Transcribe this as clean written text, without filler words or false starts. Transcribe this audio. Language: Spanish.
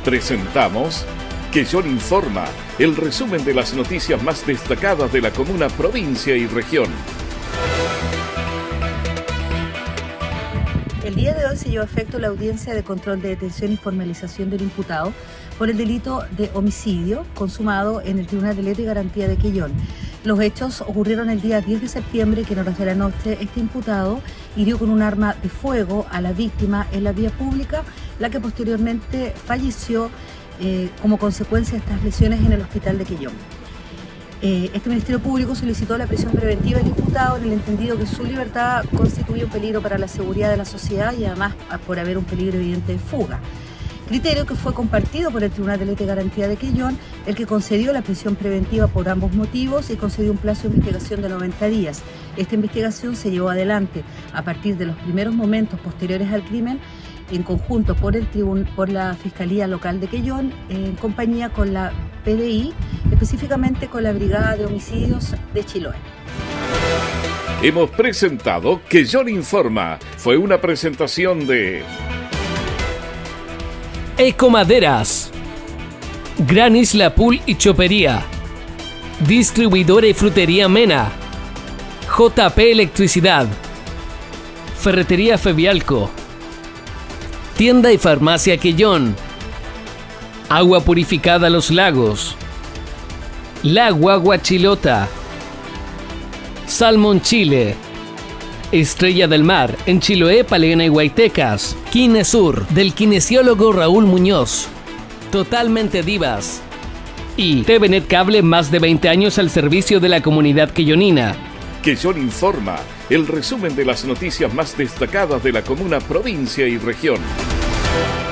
Presentamos Quellón Informa, el resumen de las noticias más destacadas de la comuna, provincia y región. El día de hoy se llevó a efecto la audiencia de control de detención y formalización del imputado por el delito de homicidio consumado en el Tribunal de Delito y Garantía de Quellón. Los hechos ocurrieron el día 10 de septiembre, que en horas de la noche este imputado hirió con un arma de fuego a la víctima en la vía pública, la que posteriormente falleció como consecuencia de estas lesiones en el hospital de Quellón. Este Ministerio Público solicitó la prisión preventiva del imputado en el entendido que su libertad constituye un peligro para la seguridad de la sociedad y además por haber un peligro evidente de fuga. Criterio que fue compartido por el Tribunal de Delito y Garantía de Quellón, el que concedió la prisión preventiva por ambos motivos y concedió un plazo de investigación de 90 días. Esta investigación se llevó adelante a partir de los primeros momentos posteriores al crimen, en conjunto por la Fiscalía Local de Quellón, en compañía con la PDI, específicamente con la Brigada de Homicidios de Chiloé. Hemos presentado Quellón Informa. Fue una presentación de Ecomaderas, Gran Isla Pool y Chopería, Distribuidora y Frutería Mena, JP Electricidad, Ferretería Febialco, Tienda y Farmacia Quellón, Agua Purificada Los Lagos, La Guagua Chilota, Salmon Chile, Estrella del Mar en Chiloé, Palena y Guaytecas, Kinesur del kinesiólogo Raúl Muñoz, Totalmente Divas y TVNet Cable, más de 20 años al servicio de la comunidad quellonina. Quellón Informa, el resumen de las noticias más destacadas de la comuna, provincia y región.